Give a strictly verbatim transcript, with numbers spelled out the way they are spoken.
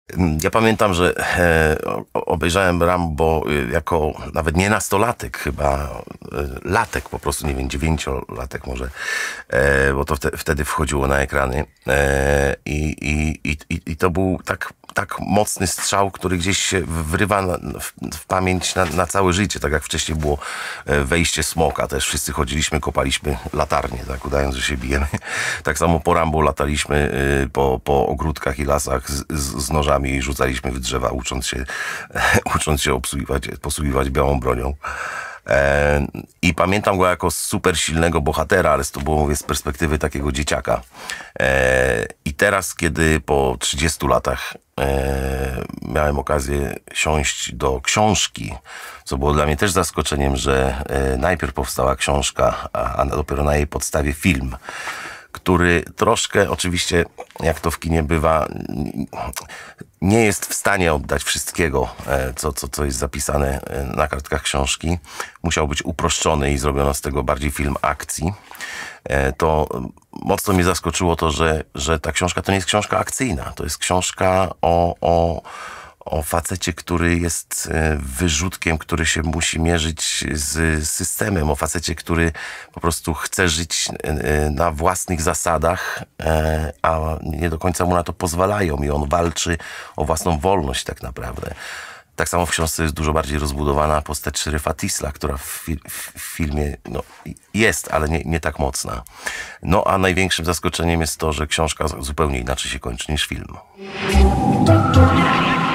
Ja pamiętam, że e, obejrzałem Rambo jako nawet nie nastolatek, chyba e, latek po prostu, nie wiem, dziewięciolatek może, e, bo to wte, wtedy wchodziło na ekrany e, i, i, i, i to był tak, tak mocny strzał, który gdzieś się wrywa na, w, w pamięć na, na całe życie, tak jak wcześniej było Wejście Smoka, też wszyscy chodziliśmy, kopaliśmy latarnie, tak, udając, że się bijemy. Tak samo po Rambo lataliśmy po, po ogródkach i lasach z, z, z nożami i rzucaliśmy w drzewa, ucząc się, ucząc się obsługiwać, posługiwać białą bronią. E, I pamiętam go jako super silnego bohatera, ale to było, mówię, z perspektywy takiego dzieciaka. E, I teraz, kiedy po trzydziestu latach e, miałem okazję siąść do książki, co było dla mnie też zaskoczeniem, że e, najpierw powstała książka, a, a dopiero na jej podstawie film, który troszkę, oczywiście, jak to w kinie bywa, nie jest w stanie oddać wszystkiego, co, co, co jest zapisane na kartkach książki. Musiał być uproszczony i zrobiono z tego bardziej film akcji. To mocno mnie zaskoczyło to, że, że ta książka to nie jest książka akcyjna. To jest książka o... o o facecie, który jest wyrzutkiem, który się musi mierzyć z systemem, o facecie, który po prostu chce żyć na własnych zasadach, a nie do końca mu na to pozwalają i on walczy o własną wolność tak naprawdę. Tak samo w książce jest dużo bardziej rozbudowana postać szeryfa Tisla, która w, fi w filmie no, jest, ale nie, nie tak mocna. No a największym zaskoczeniem jest to, że książka zupełnie inaczej się kończy niż film.